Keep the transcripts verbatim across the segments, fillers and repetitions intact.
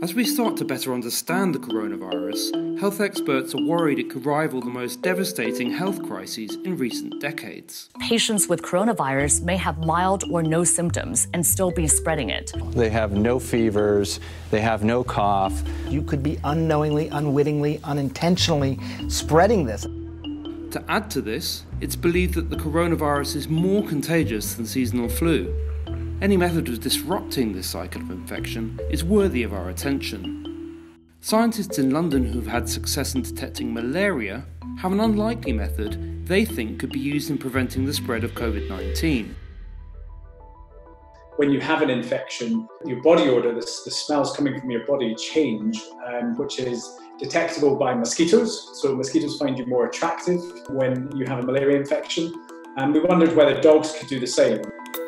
As we start to better understand the coronavirus, health experts are worried it could rival the most devastating health crises in recent decades. Patients with coronavirus may have mild or no symptoms and still be spreading it. They have no fevers, they have no cough. You could be unknowingly, unwittingly, unintentionally spreading this. To add to this, it's believed that the coronavirus is more contagious than seasonal flu. Any method of disrupting this cycle of infection is worthy of our attention. Scientists in London who've had success in detecting malaria have an unlikely method they think could be used in preventing the spread of COVID nineteen. When you have an infection, your body odor, the, the smells coming from your body change, um, which is detectable by mosquitoes. So mosquitoes find you more attractive when you have a malaria infection. And we wondered whether dogs could do the same.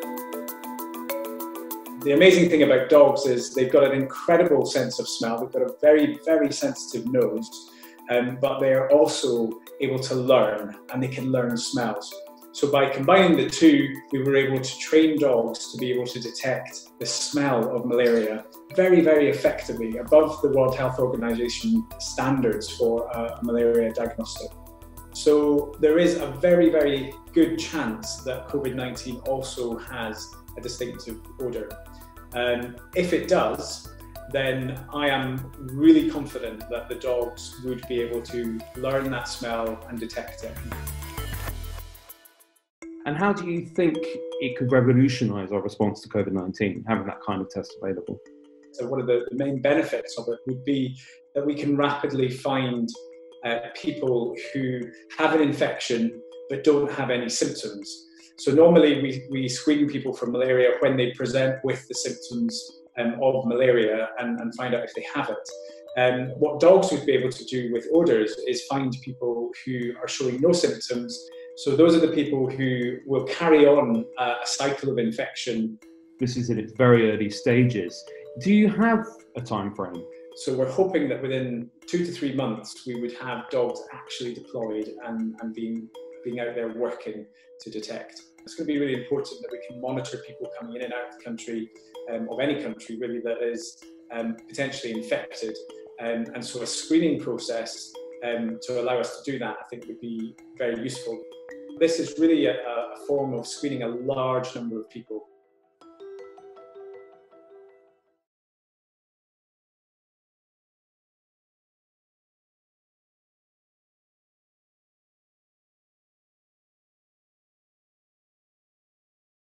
The amazing thing about dogs is they've got an incredible sense of smell. They've got a very, very sensitive nose, um, but they are also able to learn, and they can learn smells. So by combining the two, we were able to train dogs to be able to detect the smell of malaria very, very effectively, above the World Health Organization standards for a malaria diagnostic. So there is a very, very good chance that COVID nineteen also has a distinctive odour. Um, if it does, then I am really confident that the dogs would be able to learn that smell and detect it. And how do you think it could revolutionise our response to COVID nineteen, having that kind of test available? So one of the, the main benefits of it would be that we can rapidly find uh, people who have an infection but don't have any symptoms. So normally we, we screen people for malaria when they present with the symptoms um, of malaria and, and find out if they have it. Um, what dogs would be able to do with odours is find people who are showing no symptoms. So those are the people who will carry on a cycle of infection. This is in its very early stages. Do you have a time frame? So we're hoping that within two to three months, we would have dogs actually deployed and, and being, being out there working to detect. It's going to be really important that we can monitor people coming in and out of the country, um, of any country really, that is um, potentially infected. Um, and so a screening process um, to allow us to do that, I think would be very useful. This is really a, a form of screening a large number of people.